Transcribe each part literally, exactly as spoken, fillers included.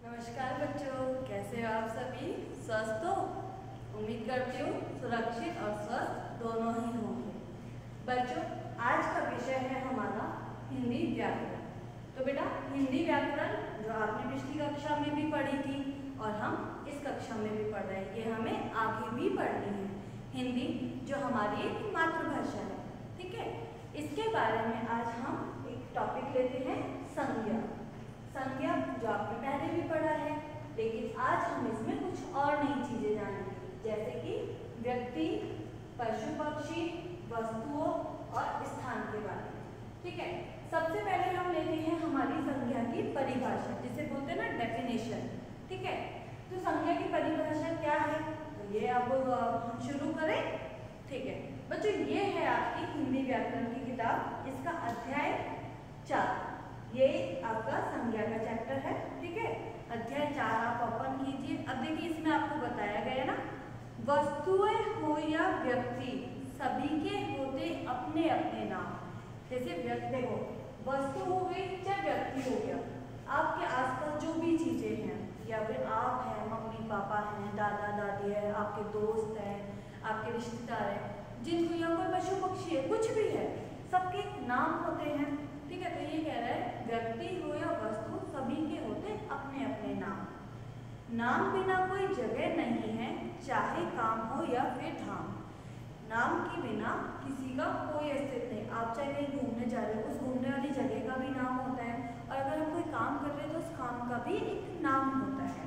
नमस्कार बच्चों, कैसे हो आप सभी? स्वस्थ हो? उम्मीद करती हूँ सुरक्षित और स्वस्थ दोनों ही होंगे। बच्चों, आज का विषय है हमारा हिंदी व्याकरण। तो बेटा, हिंदी व्याकरण जो आपने पिछली कक्षा में भी पढ़ी थी और हम इस कक्षा में भी पढ़ रहे हैं, ये हमें आगे भी पढ़नी है। हिंदी जो हमारी एक मातृभाषा है, ठीक है। इसके बारे में आज हम एक टॉपिक लेते हैं, संज्ञा। संज्ञा जो आपने पहले भी पढ़ा है, लेकिन आज हम इसमें कुछ और नई चीजें जानेंगे, जैसे कि व्यक्ति, पशु पक्षी, वस्तुओं और स्थान के बारे में। ठीक है, सबसे पहले हम लेते हैं हमारी संज्ञा की परिभाषा, जिसे बोलते हैं ना डेफिनेशन। ठीक है, तो संज्ञा की परिभाषा क्या है, तो ये अब हम शुरू करें। ठीक है बच्चों, ये है आपकी हिंदी व्याकरण की किताब, इसका अध्याय चार, ये आपका संज्ञा का चैप्टर है। ठीक है, अध्याय चार आप ओपन कीजिए। अब देखिए, इसमें आपको बताया गया ना, वस्तुएं हो या व्यक्ति, सभी के होते अपने अपने नाम। जैसे व्यक्ति हो, वस्तु हो गई चाहे व्यक्ति हो गया, आपके आसपास जो भी चीजें हैं, या फिर आप हैं, मम्मी पापा हैं, दादा दादी है, आपके दोस्त हैं, आपके रिश्तेदार हैं, जिनको या कोई पशु पक्षी है, कुछ भी है, सबके नाम होते हैं। ठीक है, तो ये कह रहा है व्यक्ति हो या वस्तु, सभी के होते अपने अपने नाम। नाम बिना कोई जगह नहीं है, चाहे काम हो या फिर धाम। नाम के बिना किसी का कोई अस्तित्व नहीं। आप चाहे कहीं घूमने जा रहे हो, उस घूमने वाली जगह का भी नाम होता है, और अगर हम कोई काम कर रहे हैं तो उस काम का भी एक नाम होता है।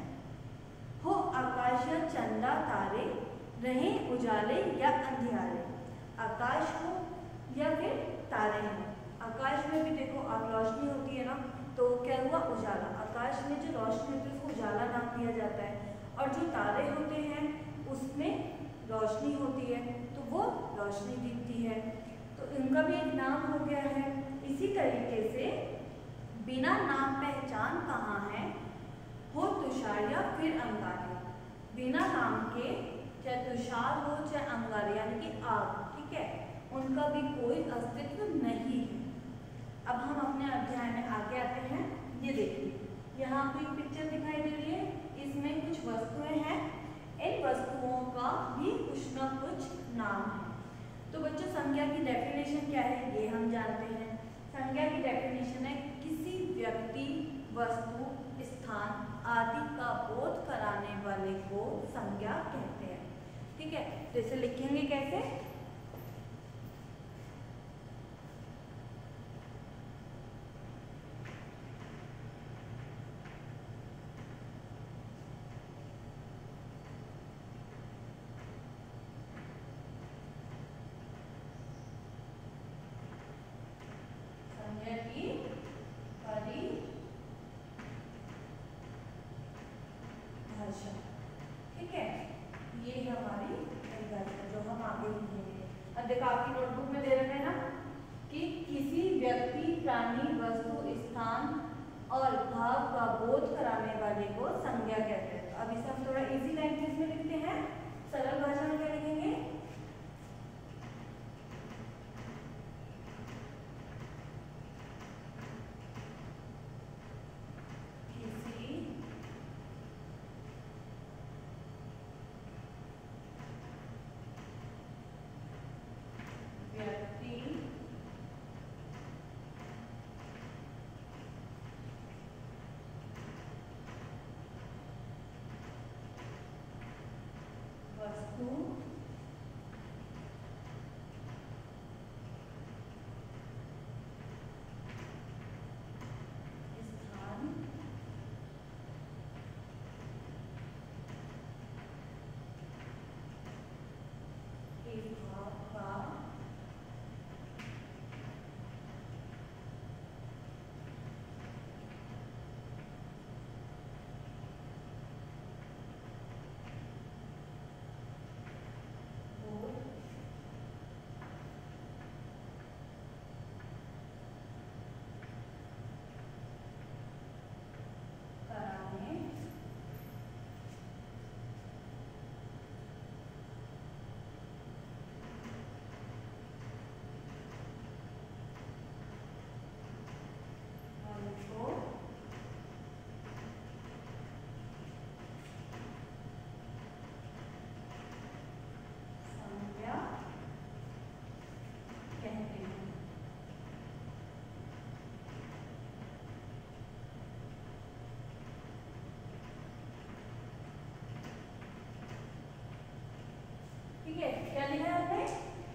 हो आकाश या चंदा तारे, रहे उजाले या अंधियारे। आकाश हो या फिर तारे हो। आकाश में भी देखो, आप रोशनी होती है ना, तो क्या हुआ, उजाला। आकाश में जो रोशनी होती है उसको उजाला नाम दिया जाता है, और जो तारे होते हैं उसमें रोशनी होती है, तो वो रोशनी दिखती है, तो इनका भी एक नाम हो गया है। इसी तरीके से बिना नाम पहचान कहाँ है, हो तुषार या फिर अंगारे। बिना नाम के चाहे तुषार हो चाहे अंगारे यानी कि आग, ठीक है, उनका भी कोई अस्तित्व नहीं है। अब हम अपने अध्याय में आगे आते हैं। ये देखिए, यहाँ आपको एक पिक्चर दिखाई दे रही है, इसमें कुछ वस्तुएं हैं, इन वस्तुओं का भी कुछ न कुछ नाम है। तो बच्चों, संज्ञा की डेफिनेशन क्या है, ये हम जानते हैं। संज्ञा की डेफिनेशन है किसी व्यक्ति, वस्तु, स्थान आदि का बोध कराने वाले को संज्ञा कहते हैं। ठीक है, तो इसे लिखेंगे कैसे, की परिभाषा। ठीक है, ये हमारी परिभाषा जो हम आगे लिखेंगे।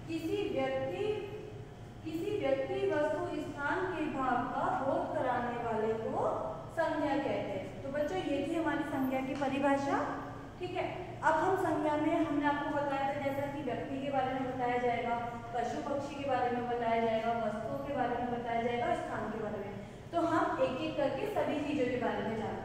किसी व्यक्ति किसी व्यक्ति वस्तु स्थान के भाव का बोध कराने वाले को संज्ञा कहते हैं। तो बच्चों ये थी हमारी संज्ञा की परिभाषा। ठीक है, अब हम संज्ञा में हमने आपको बताया था जैसा कि व्यक्ति के बारे में बताया जाएगा, पशु पक्षी के बारे में बताया जाएगा, वस्तुओं के बारे में बताया जाएगा, स्थान के बारे में। तो हम एक एक करके सभी चीजों के बारे में जानते हैं।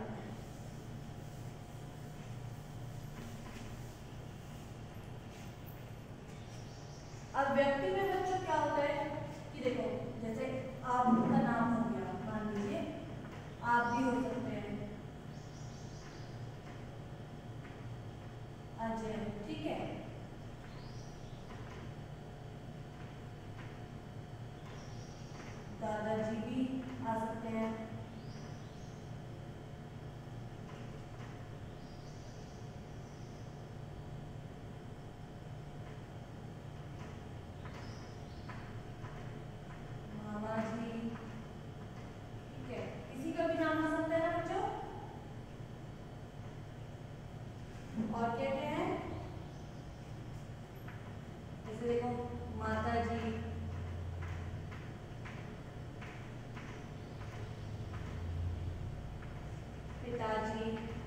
अब व्यक्ति में बच्चों क्या होता है कि देखो, जैसे आपका नाम हो गया, मान लीजिए आप भी हो सकते हैं अजय। ठीक है, दादाजी भी आ सकते हैं, मामा जी। ठीक है, किसी का भी नाम आ सकता है ना बच्चों। और कहते हैं जैसे देखो माता जी, पिताजी,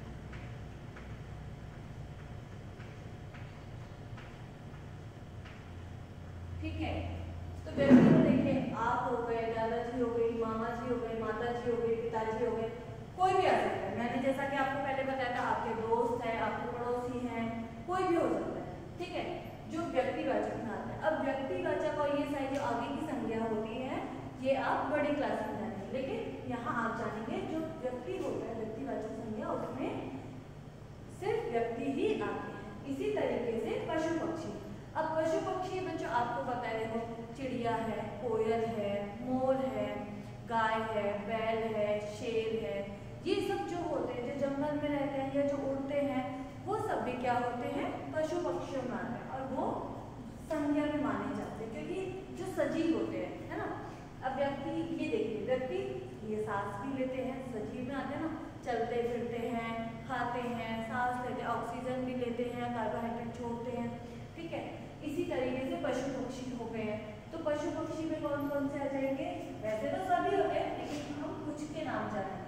ठीक है। तो व्यक्ति में देखिए आप हो गए, दादाजी हो गई, मामा जी हो गए, माता जी हो गई, पिताजी हो गए, कोई भी आ सकता है। मैंने जैसा कि आपको पहले बताया था, आपके दोस्त हैं, आपके पड़ोसी हैं, कोई भी हो सकता है। ठीक है, जो व्यक्तिवाचक में आता है। अब व्यक्तिवाचक और ये सारी जो आगे की संज्ञा होती है ये आप बड़ी क्लास में जानेंगे, लेकिन यहाँ आप जानेंगे जो व्यक्ति होता है व्यक्तिवाचक संज्ञा उसमें सिर्फ व्यक्ति ही आते हैं। इसी तरीके से पशु पक्षी। अब पशु पक्षी बच्चों आपको पता है, देखो चिड़िया है, कोयल है, मोर है, गाय है, बैल है, शेर है, ये सब जो होते हैं जो जंगल में रहते हैं या जो उड़ते हैं वो सब भी क्या होते हैं, पशु पक्षियों में आते हैं और वो संज्ञा में माने जाते हैं क्योंकि जो सजीव होते हैं, है ना। अब व्यक्ति ये देखिए, व्यक्ति ये सांस भी लेते हैं, सजीव में आते हैं ना, चलते फिरते हैं, खाते हैं, सांस लेते हैं, ऑक्सीजन भी लेते हैं, कार्बोहाइड्रेट छोड़ते हैं। ठीक है, इसी तरीके से पशु पक्षी हो गए हैं। तो पशु पक्षी में कौन कौन से आ जाएंगे, वैसे तो सभी होते हैं लेकिन हम कुछ के नाम जानेंगे।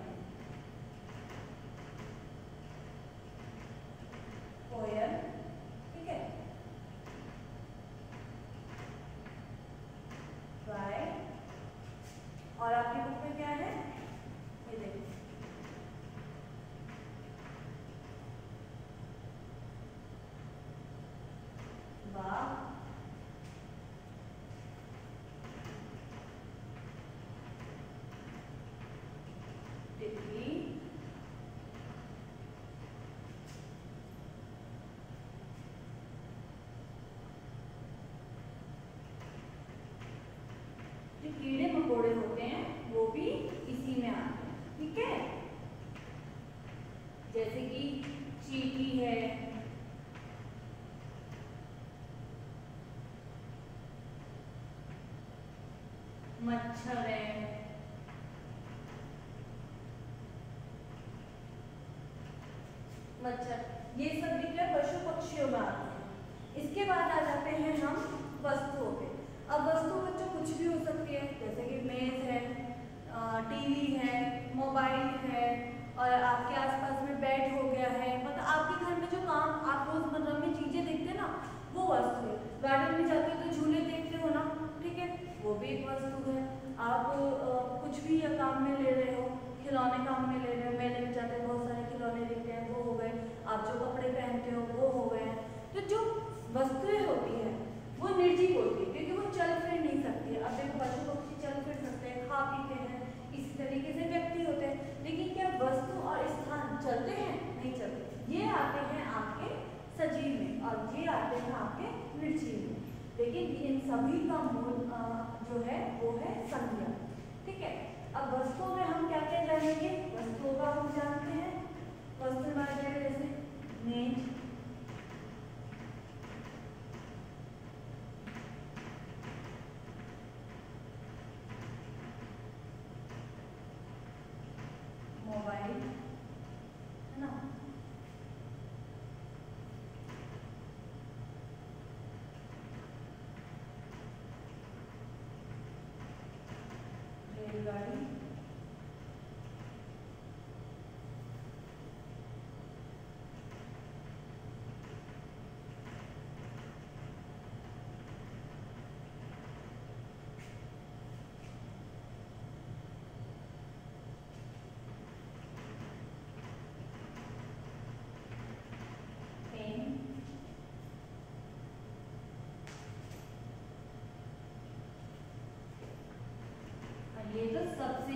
कोयल, ठीक है, गाय, और आपकी बुक में क्या है ये देखिए, बाघ, तितली, जो कीड़े मकोड़े होते हैं वो भी इसी में आते हैं। ठीक है, जैसे कि चींटी है, मच्छर है, मच्छर, ये सब भी क्या पशु पक्षियों में आते हैं। इसके बाद आ जाते हैं हम वस्तुओं पे। अब वस्तु बच्चों कुछ भी हो सकती है, जैसे कि मेज है, टीवी है, मोबाइल है, और आपके आसपास में बेड हो गया है, मतलब आपके घर में जो काम आप रोजमर्रा में चीजें देखते हैं ना वो वस्तु है। गार्डन में जाते हो तो झूले देखते हो ना, ठीक है, वो भी एक वस्तु है। आप आ, कुछ भी या काम में ले रहे हो, खिलौने काम में ले रहे हो, मेले में जाते हो बहुत सारे खिलौने देखते हैं वो हो गए, आप जो कपड़े पहनते हो वो हो गए। तो जो वस्तुएं होती है वो निर्जीव होती है क्योंकि वो चल फिर नहीं सकती है। अब देखो पशु पक्षी चल फिर सकते हैं, खा पीते हैं, इसी तरीके से व्यक्ति होते हैं, लेकिन क्या वस्तु और स्थान चलते हैं? नहीं चलते। ये आते हैं आपके सजीव में और ये आते हैं आपके निर्जीव में, लेकिन इन सभी का मूल जो है वो है संज्ञा। ठीक है, अब वस्तुओं में हम क्या क्या जानेंगे, वस्तुओं का हम जानते हैं, वस्तु में आ जाएगा जैसे मेज, मोबाइल, है ना,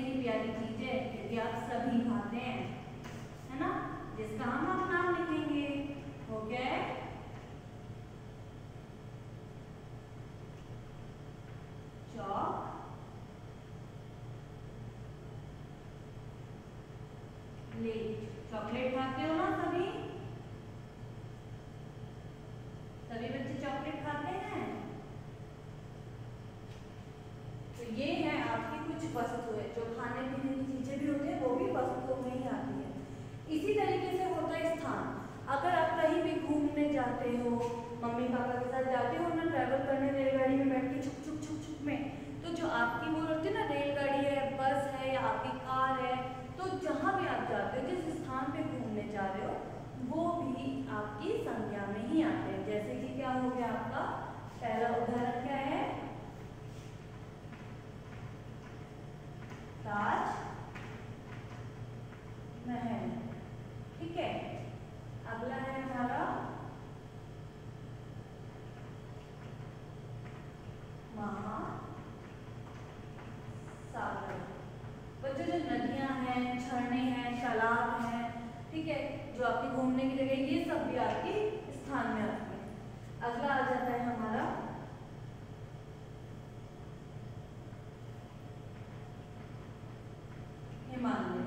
ही प्यारी चीज है यदि आप सभी खाते हैं, है ना, जिसका हम आप नाम लिखेंगे। हो गया है चॉकलेट। चॉकलेट खाते हो ना सभी? सभी बच्चे चॉकलेट खाते हैं। तो ये है आपकी कुछ वस्तुएं जो खाने पीने की चीजें भी होती है, वो भी वस्तुओं में ही आती है। इसी तरीके से होता है स्थान। अगर आप कहीं भी घूमने जाते हो, मम्मी पापा के साथ जाते हो ना ट्रैवल करने रेलगाड़ी में बैठ के छुक छुक छुक छुक में, तो जो आपकी वो होती है ना रेलगाड़ी है, बस है या आपकी कार है, तो जहाँ भी आप जाते हो, जिस स्थान पे घूमने जा रहे हो, वो भी आपकी संज्ञा में ही आते हैं। जैसे कि क्या हो गया आपका पहला उदाहरण क्या है, ताज महल। ठीक है, अगला है हमारा महासागर। बच्चों जो नदियां हैं, झरने हैं, तालाब हैं, ठीक है, जो आपकी घूमने की जगह, ये सब भी आपके स्थान में आती है। अगला आ जाता है हमारा हिमालय।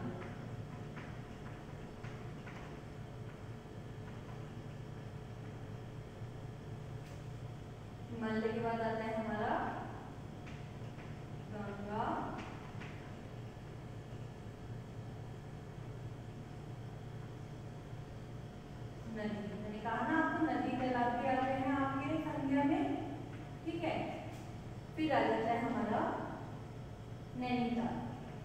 हिमालय के बाद आता है हमारा गंगा नदी। मैंने कहा ना आपको नदी तालाब भी आते हैं आपके संज्ञा में। ठीक है, फिर आ जाता है हमारा नैनीताल।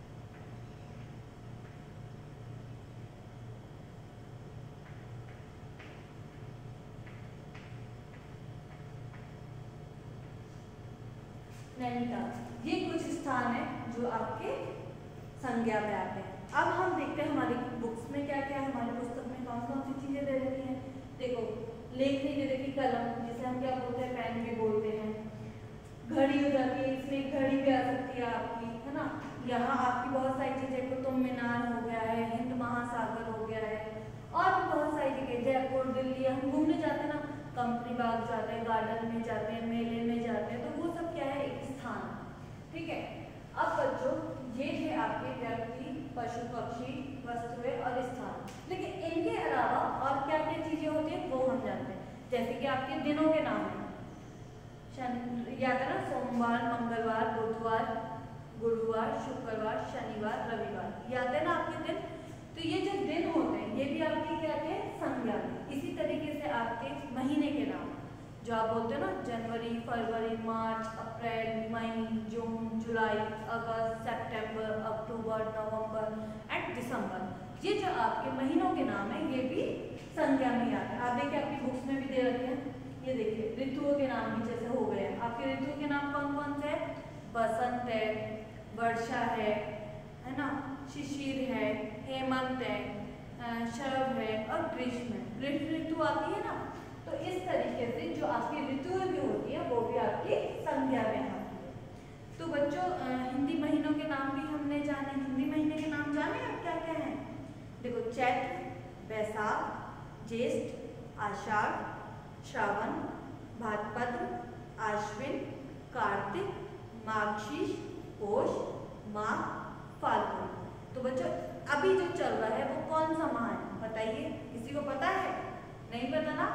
नैनीताल ये कुछ स्थान है जो आपके संज्ञा में आते हैं। अब हम देखते हैं हमारी बुक्स में क्या क्या है, हमारी पुस्तक में कौन कौन सी चीजें दे रखी हैं। देखो लेखनी दे रखी, कलम जिसे हम क्या बोलते हैं, पेन भी बोलते हैं। घड़ी हो जाती है, इसमें घड़ी भी आ सकती है आपकी, है ना। यहाँ आपकी बहुत सारी चीजें, कुतुब मीनार हो गया है, हिंद महासागर हो गया है, और भी बहुत सारी जगह, जयपुर, दिल्ली। हम घूमने जाते हैं ना, कंपनी बाग जाते हैं, गार्डन में जाते हैं, मेले में जाते हैं, तो वो सब क्या है, एक स्थान। ठीक है, अब बच्चों ये थे आपके व्यक्ति, पशु पक्षी, वस्तुएं और स्थान। लेकिन इनके अलावा और क्या क्या चीजें होती है वो हम जानते हैं। जैसे कि आपके दिनों के नाम है, याद है ना, सोमवार, मंगलवार, बुधवार, गुरुवार, शुक्रवार, शनिवार, रविवार, याद है ना आपके दिन। तो ये जो दिन होते हैं ये भी आपके क्या थे, संज्ञा में। इसी तरीके से आपके महीने के नाम जो आप बोलते हैं ना, जनवरी, फरवरी, मार्च, अप्रैल, मई, जून, जुलाई, अगस्त, सितंबर, अक्टूबर, नवंबर एंड दिसंबर, ये जो आपके महीनों के नाम है ये भी संज्ञा में आते हैं। आप देखिए आपकी बुक्स में भी दे रखे हैं, ये देखिए ऋतुओं के नाम भी जैसे हो गए हैं। आपके ऋतुओं के नाम कौन कौन से हैं, बसंत है, वर्षा है, है ना, शिशिर है, हेमंत है, शरद है और ग्रीष्म है। ग्रीष्म ऋतु आती है ना, तो इस तरीके से जो आपकी ऋतुएं भी होती है वो भी आपकी संज्ञा में आती है। तो बच्चों हिंदी महीनों के नाम भी हमने जाने, हिंदी महीने के नाम जाने अब क्या क्या है। देखो चैत्र, बैसाख, ज्येष्ठ, आषाढ़, श्रावण, भाद्रपद, आश्विन, कार्तिक, मार्गशीर्ष, पौष, माघ, फाल्गुन। तो बच्चों अभी जो चल रहा है वो कौन सा माह है बताइए, किसी को पता है? नहीं पता ना।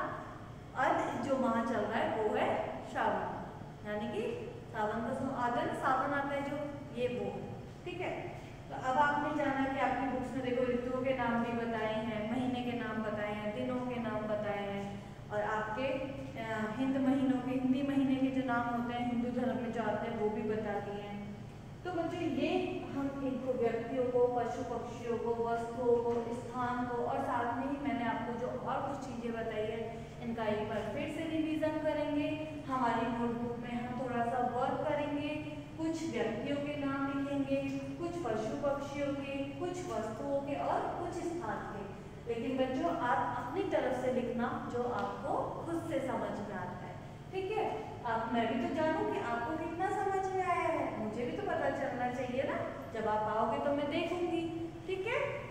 अब जो माह चल रहा है वो है श्रावण, यानी कि सावन का आगन सावन आता है जो, ये वो। ठीक है, तो अब आपने जाना कि आपकी बुक्स में देखो ऋतुओं के नाम भी बताए हैं, महीने के नाम बताए हैं, दिनों के नाम बताए हैं, और आपके हिंद महीनों के, हिंदी महीने के जो नाम होते हैं हिंदू धर्म में जो आते हैं वो भी बता दिए हैं। तो बच्चों ये हम इनको व्यक्तियों को, पशु पक्षियों को, वस्तुओं को, स्थान को, और साथ में ही मैंने आपको जो और कुछ चीज़ें बताई है इनका एक बार फिर से रिवीजन करेंगे। हमारी नोटबुक में हम थोड़ा सा वर्क करेंगे, कुछ व्यक्तियों के नाम लिखेंगे, कुछ पशु पक्षियों के, कुछ वस्तुओं के और कुछ स्थान के। लेकिन बच्चों आप अपनी तरफ से लिखना जो आपको खुद से समझ में आता है। ठीक है, आप मैं भी तो जानूं कि आपको कितना समझ में आया है। मुझे भी तो पता चलना चाहिए ना। जब आप आओगे तो मैं देखूंगी, ठीक है।